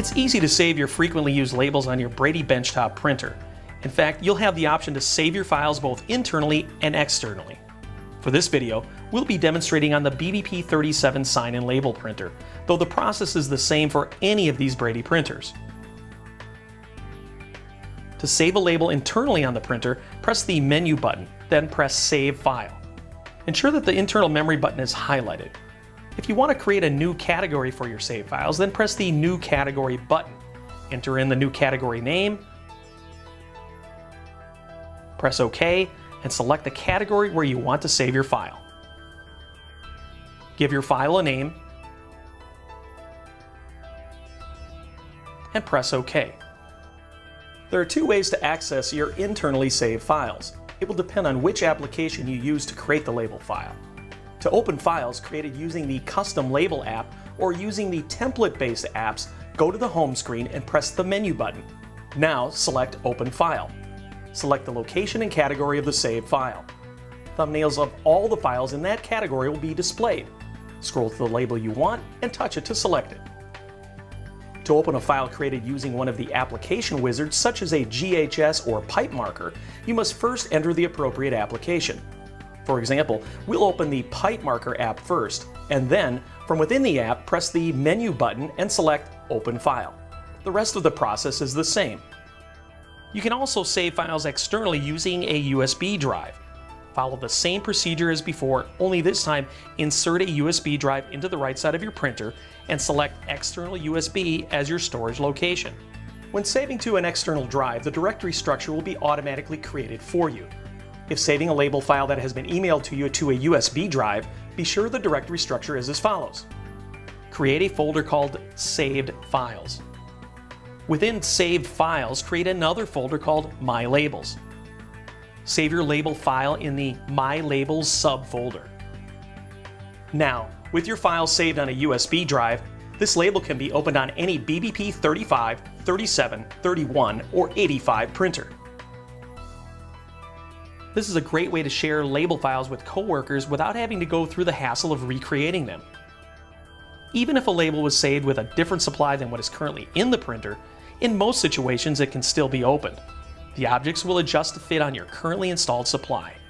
It's easy to save your frequently used labels on your Brady Benchtop printer. In fact, you'll have the option to save your files both internally and externally. For this video, we'll be demonstrating on the BBP37 sign-in label printer, though the process is the same for any of these Brady printers. To save a label internally on the printer, press the Menu button, then press Save File. Ensure that the internal memory button is highlighted. If you want to create a new category for your save files, then press the New Category button. Enter in the new category name, press OK, and select the category where you want to save your file. Give your file a name, and press OK. There are two ways to access your internally saved files. It will depend on which application you use to create the label file. To open files created using the Custom Label app or using the template-based apps, go to the home screen and press the Menu button. Now select Open File. Select the location and category of the saved file. Thumbnails of all the files in that category will be displayed. Scroll to the label you want and touch it to select it. To open a file created using one of the application wizards, such as a GHS or pipe marker, you must first enter the appropriate application. For example, we'll open the Pipe Marker app first, and then, from within the app, press the Menu button and select Open File. The rest of the process is the same. You can also save files externally using a USB drive. Follow the same procedure as before, only this time insert a USB drive into the right side of your printer and select External USB as your storage location. When saving to an external drive, the directory structure will be automatically created for you. If saving a label file that has been emailed to you to a USB drive, be sure the directory structure is as follows. Create a folder called Saved Files. Within Saved Files, create another folder called My Labels. Save your label file in the My Labels subfolder. Now, with your file saved on a USB drive, this label can be opened on any BBP 35, 37, 31, or 85 printer. This is a great way to share label files with coworkers without having to go through the hassle of recreating them. Even if a label was saved with a different supply than what is currently in the printer, in most situations it can still be opened. The objects will adjust to fit on your currently installed supply.